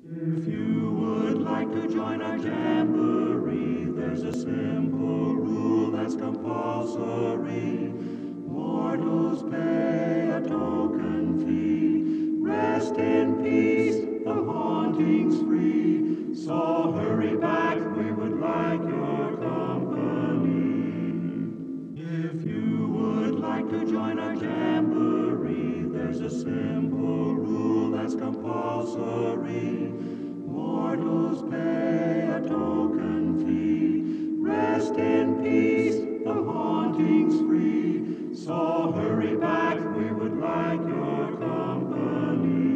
If you would like to join our jamboree, there's a simple rule that's compulsory. Mortals pay a token fee. Rest in peace, the haunting's free. So hurry back, we would like your company. If you would like to join our jamboree, there's a simple rule that's compulsory. Mortals pay a token fee. Rest in peace, the haunting's free. So hurry back, we would like your company.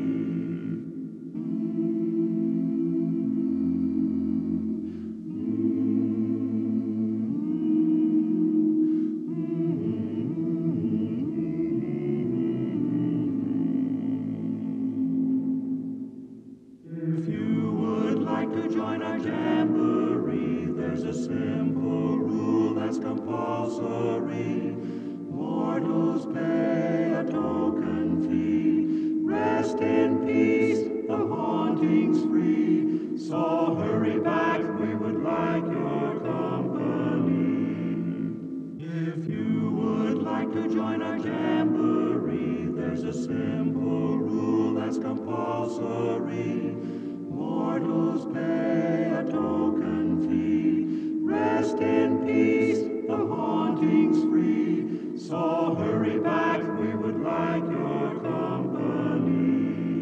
If you would like to join our jamboree, there's a simple rule that's compulsory. Mortals pay a token fee. Rest in peace, the haunting's free. So hurry back, we would like your company. If you would like to join our jamboree, there's a simple rule that's compulsory. Mortals pay a token fee. Rest in peace, the haunting's free. So hurry back, we would like your company.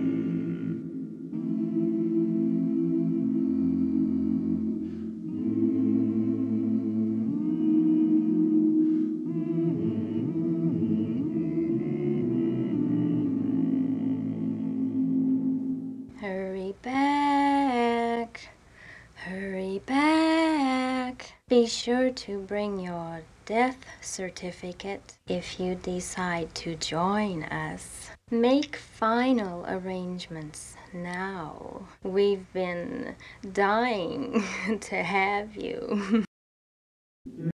Hurry back, hurry back. Be sure to bring your death certificate if you decide to join us. Make final arrangements now. We've been dying to have you.